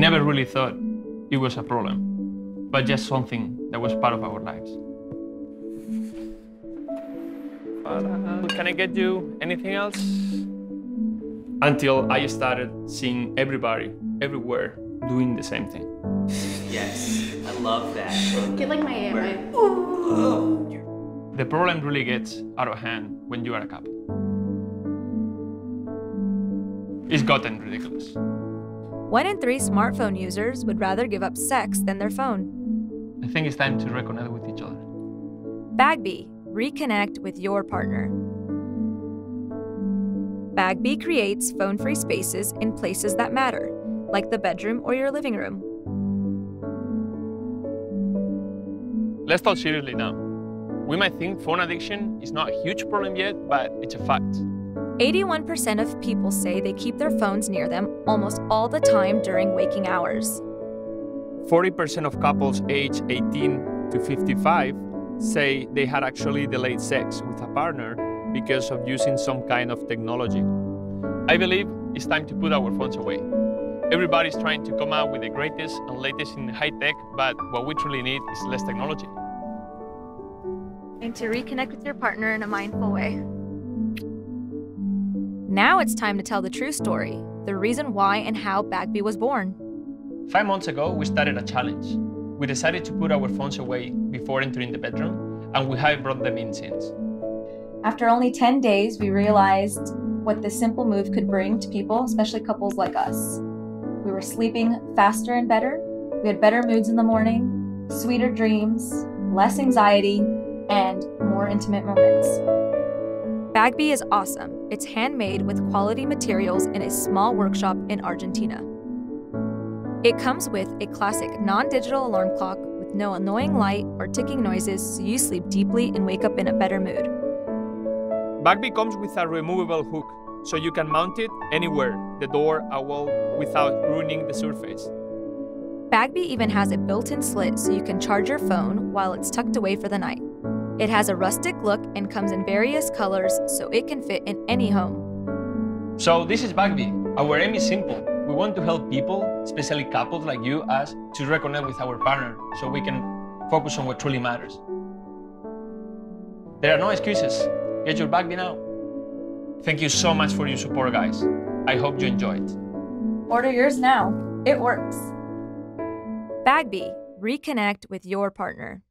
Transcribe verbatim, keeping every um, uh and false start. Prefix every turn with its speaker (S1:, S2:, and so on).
S1: never really thought it was a problem, but just something that was part of our lives. But, uh, can I get you anything else? Until I started seeing everybody, everywhere, doing the same thing.
S2: Yes, I love that.
S3: Get like my, my...
S1: The problem really gets out of hand when you are a couple. It's gotten ridiculous.
S4: One in three smartphone users would rather give up sex than their phone.
S1: I think it's time to reconnect with each other.
S4: Bagby, reconnect with your partner. Bagby creates phone-free spaces in places that matter, like the bedroom or your living room.
S1: Let's talk seriously now. We might think phone addiction is not a huge problem yet, but it's a fact.
S4: eighty-one percent of people say they keep their phones near them almost all the time during waking hours.
S1: forty percent of couples aged eighteen to fifty-five say they had actually delayed sex with a partner because of using some kind of technology. I believe it's time to put our phones away. Everybody's trying to come out with the greatest and latest in high tech, but what we truly need is less technology.
S4: And to reconnect with your partner in a mindful way. Now it's time to tell the true story, the reason why and how Bagby was born.
S1: Five months ago, we started a challenge. We decided to put our phones away before entering the bedroom, and we have brought them in since.
S5: After only ten days, we realized what this simple move could bring to people, especially couples like us. We were sleeping faster and better. We had better moods in the morning, sweeter dreams, less anxiety, and more intimate moments.
S4: Bagby is awesome. It's handmade with quality materials in a small workshop in Argentina. It comes with a classic non-digital alarm clock with no annoying light or ticking noises, so you sleep deeply and wake up in a better mood.
S1: Bagby comes with a removable hook, so you can mount it anywhere, the door, a wall, without ruining the surface.
S4: Bagby even has a built-in slit so you can charge your phone while it's tucked away for the night. It has a rustic look and comes in various colors so it can fit in any home.
S1: So this is Bagby. Our aim is simple. We want to help people, especially couples like you, us, to reconnect with our partner so we can focus on what truly matters. There are no excuses. Get your Bagby now. Thank you so much for your support, guys. I hope you enjoy it.
S5: Order yours now. It works.
S4: Bagby, reconnect with your partner.